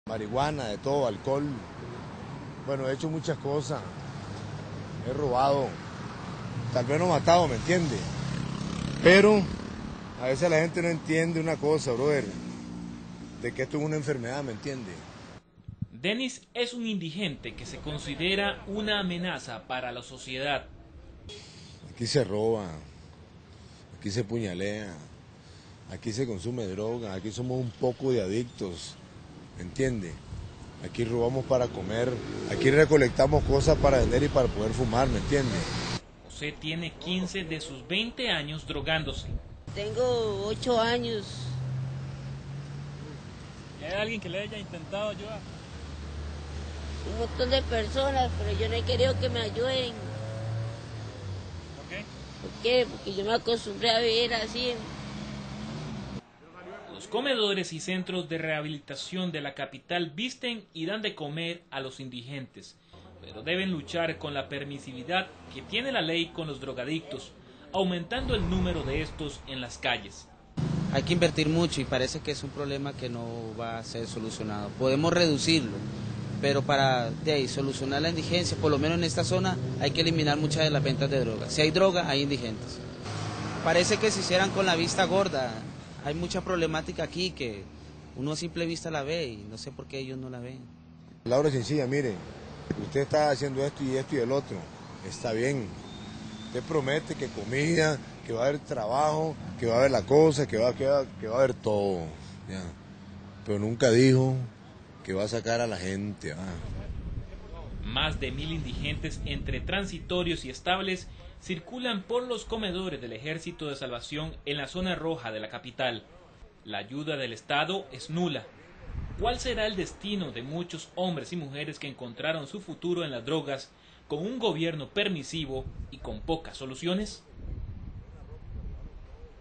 Marihuana, de todo, alcohol. Bueno, he hecho muchas cosas. He robado. Tal vez no he matado, ¿me entiende? Pero a veces la gente no entiende una cosa, brother. De que esto es una enfermedad, ¿me entiende? Denis es un indigente que se considera una amenaza para la sociedad. Aquí se roba. Aquí se puñalea. Aquí se consume droga. Aquí somos un poco de adictos. ¿Entiende? Aquí robamos para comer, aquí recolectamos cosas para vender y para poder fumar, ¿me entiende? José tiene 15 de sus 20 años drogándose. Tengo 8 años. ¿Y hay alguien que le haya intentado ayudar? Un montón de personas, pero yo no he querido que me ayuden. ¿Por qué? ¿Por qué? Porque yo me acostumbré a vivir así. Los comedores y centros de rehabilitación de la capital visten y dan de comer a los indigentes, pero deben luchar con la permisividad que tiene la ley con los drogadictos, aumentando el número de estos en las calles. Hay que invertir mucho y parece que es un problema que no va a ser solucionado. Podemos reducirlo, pero para solucionar la indigencia, por lo menos en esta zona, hay que eliminar muchas de las ventas de droga. Si hay droga, hay indigentes. Parece que se hicieran con la vista gorda. Hay mucha problemática aquí que uno a simple vista la ve y no sé por qué ellos no la ven. La obra es sencilla, mire, usted está haciendo esto y el otro, está bien. Usted promete que comida, que va a haber trabajo, que va a haber la cosa, que va a haber todo. Ya. Pero nunca dijo que va a sacar a la gente. Más de 1000 indigentes entre transitorios y estables circulan por los comedores del Ejército de Salvación en la zona roja de la capital. La ayuda del Estado es nula. ¿Cuál será el destino de muchos hombres y mujeres que encontraron su futuro en las drogas con un gobierno permisivo y con pocas soluciones?